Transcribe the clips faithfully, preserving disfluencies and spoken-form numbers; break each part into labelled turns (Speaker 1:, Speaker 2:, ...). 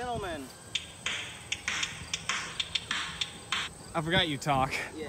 Speaker 1: gentlemen.
Speaker 2: I forgot you talk.
Speaker 1: Yeah.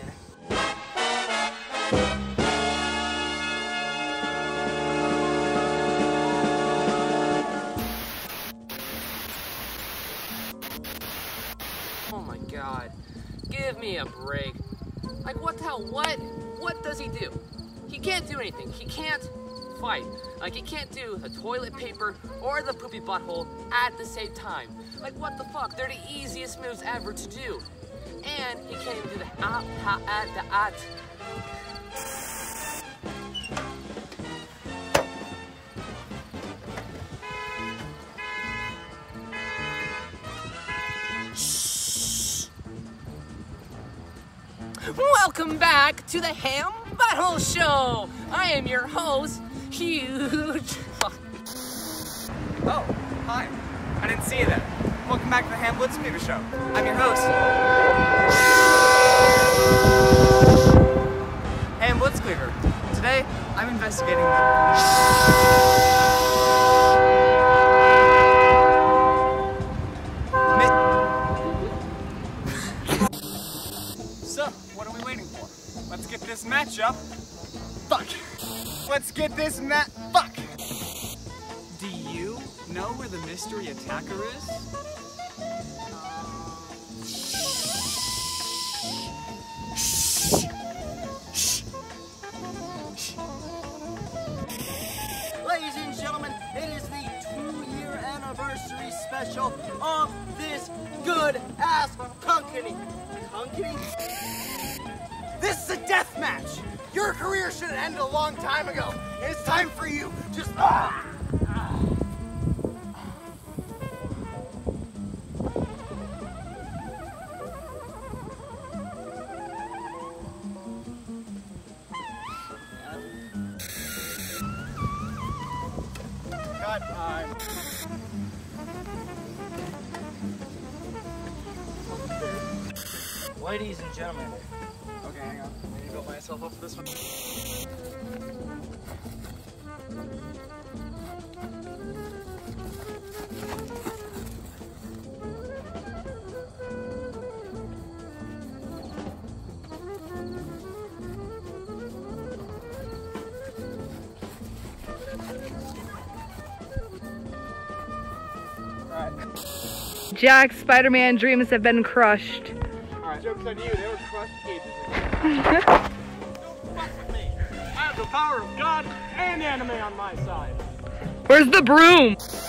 Speaker 3: Oh my god. Give me a break. Like what the hell? What? What does he do? He can't do anything. He can't fight. Like he can't do the toilet paper or the poopy butthole at the same time. Like what the fuck? They're the easiest moves ever to do. And he can't even do the ah, ha, at, the at. Welcome back to the Ham Butthole Show. I am your host, Huge.
Speaker 2: Oh, hi. I didn't see you there. Welcome back to the Ham Blooper Reel Show. I'm your host, Ham Blitzcleaver. Today, I'm investigating the... So, what are we waiting for? Let's get this matchup. Fuck. Let's get this mat. Fuck. Do you know where the mystery attacker is?
Speaker 1: Ladies and gentlemen, it is the two-year anniversary special of this good-ass company. Company? This is a death match. Your career should have ended a long time ago. It's time for you just... Ah, ah. Cut time. Ladies and gentlemen.
Speaker 2: Okay, hang on. I need to build myself up for this one.
Speaker 4: Jack's Spider-Man dreams have been crushed.
Speaker 2: Alright, joke's on you, they were crushed ages ago. Don't fuck with me. I have the power of God and anime on my side.
Speaker 4: Where's the broom?